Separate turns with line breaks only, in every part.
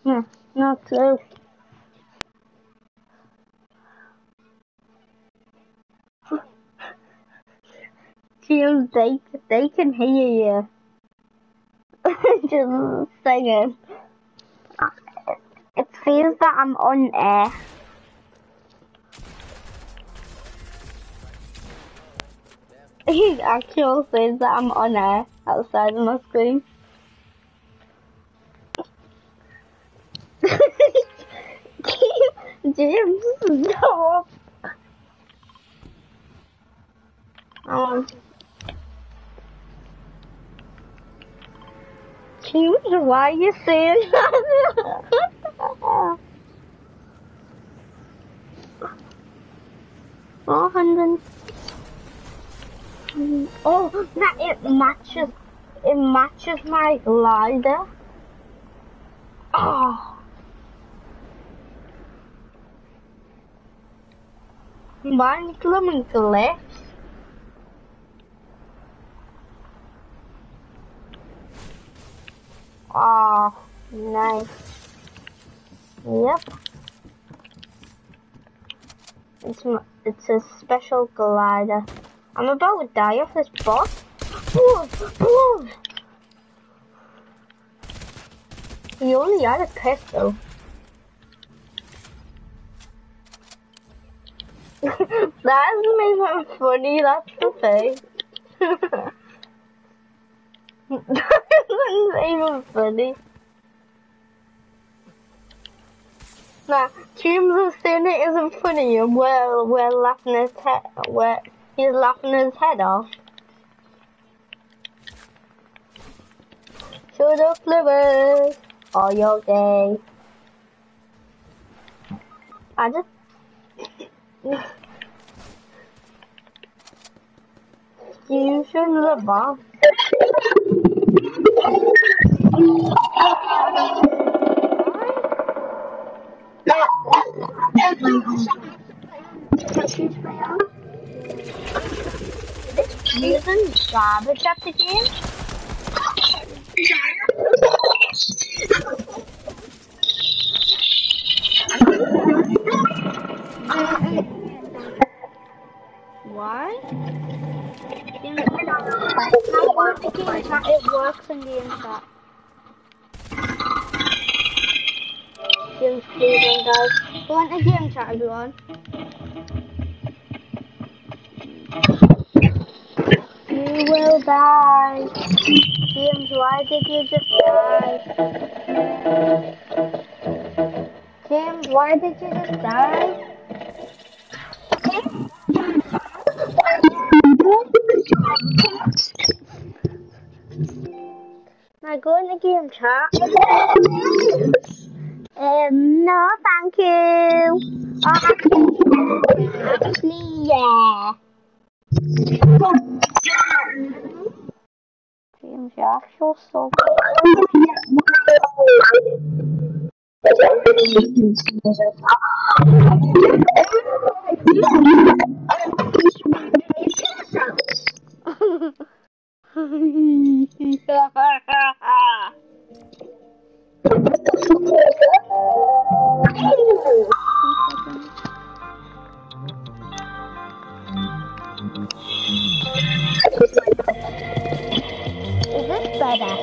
No, not true. James, they can hear you. Just singing. It feels that I'm on air. It actually says that I'm on air outside of my screen. James, stop. James, why are you saying that? Oh, that it matches my glider. Oh. Mine's blooming left. Oh, nice. Yep. It's a special glider. I'm about to die off this boss. Whoa. He only had a pistol. That isn't even funny, that's the thing. That isn't even funny. Nah, James was saying it isn't funny and we're laughing his head, he's laughing his head off. Shut up, livers! Oh, you're gay. I just... You shouldn't live off. Using garbage at the game? Why? It works in game chat. James, please, guys. Go into game chat, everyone. You will die. James, why did you just die? James, why did you just die? Now go in the game chat. No, thank you. Actually, yeah. James, you actually so Is this better?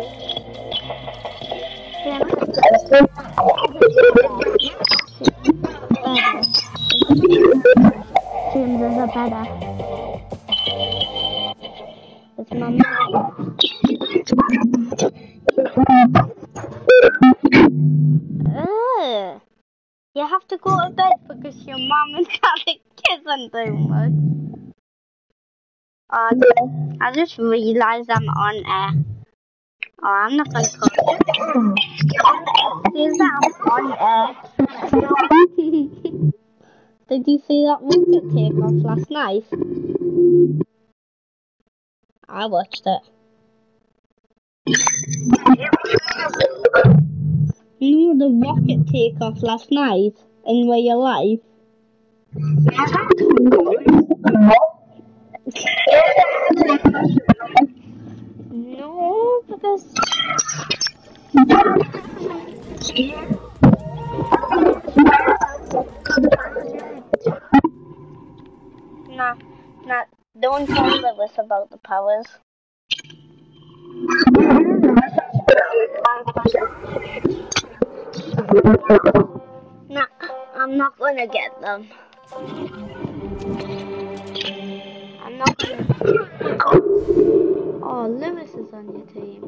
James, is it better? It's my mom. You have to go to bed because your mom and dad are kissing too much. I just realised I'm on air. Oh, I'm not going to talk. See that I'm on air. Did you see that rocket take off last night? I watched it. You know the rocket take off last night in real life? No, because Nah, nah, don't tell Lewis about the powers. Nah, I'm not gonna get them. I'm not gonna. Oh, Lewis is on your team.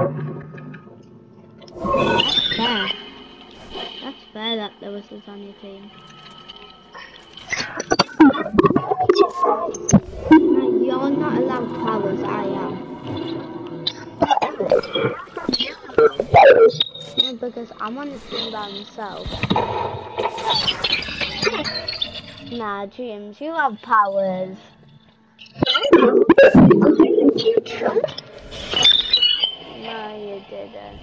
That's fair. That's fair that Lewis is on your team. No, you're not allowed powers, I am. No, because I'm on the team by myself. Nah, James, you have powers. No, you didn't.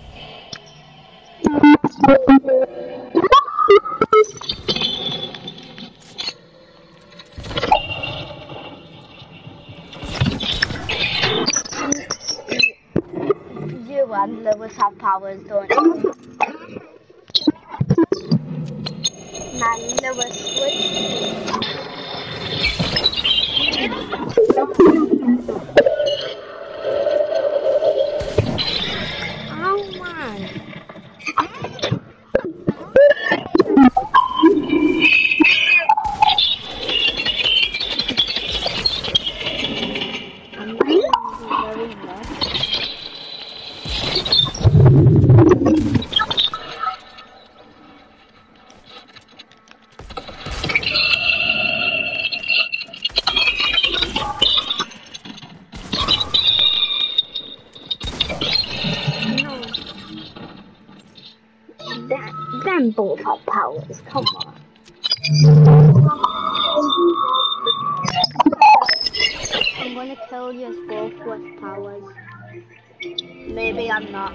You and Lewis have powers, don't you? Nah, Lewis, switch teams. Oh, man. I'm not going to be very much. Them both have powers, come on. I'm gonna kill you both with powers. Maybe I'm not.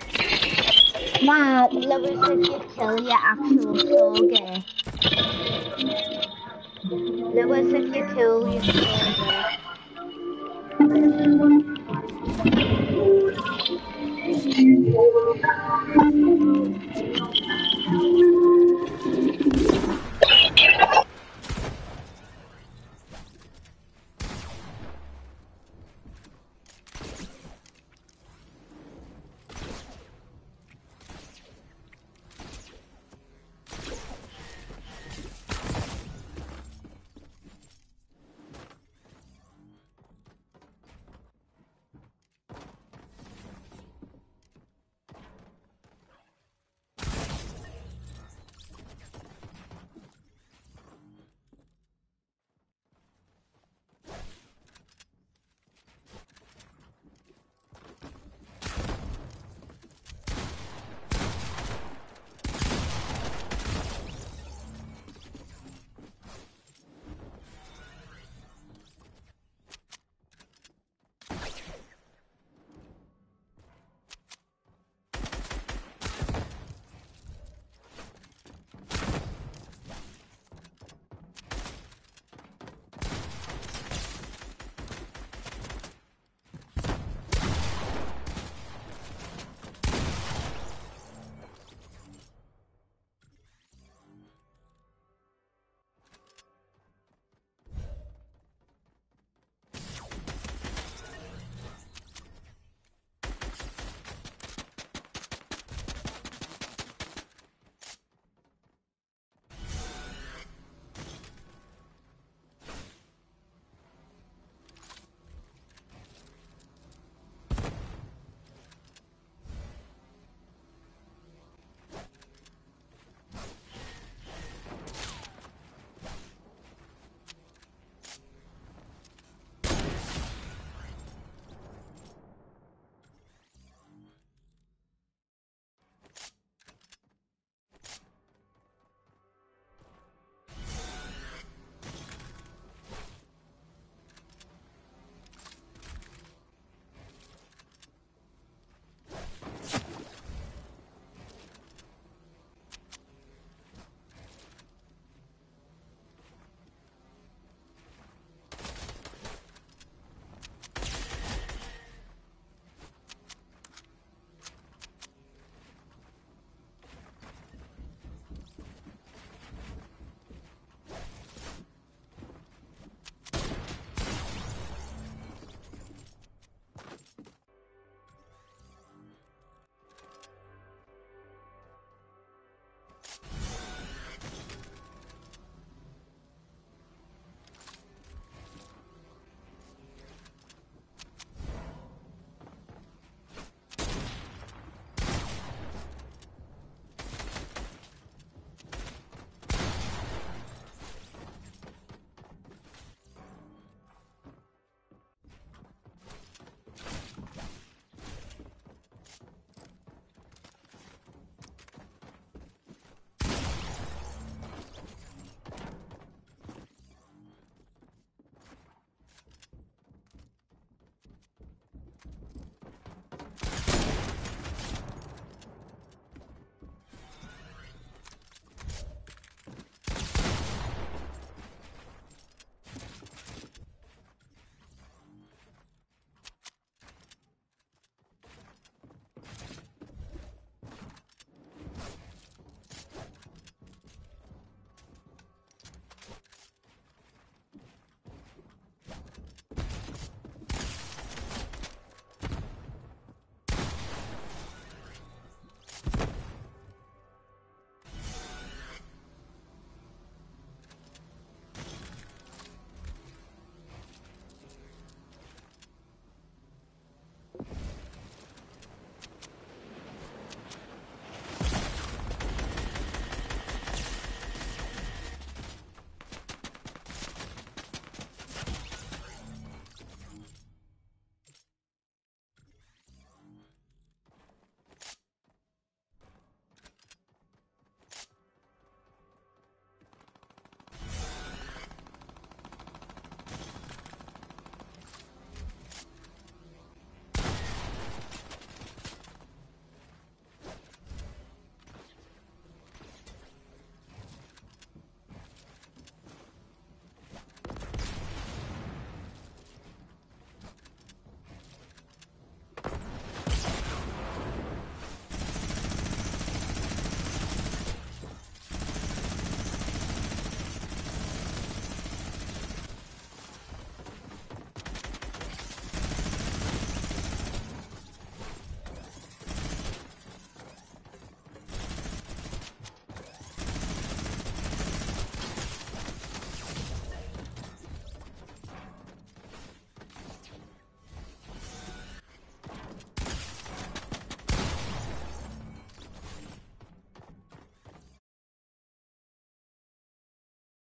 Nah, Lewis, if you kill your actual soldier. Lewis, if you kill your soldier.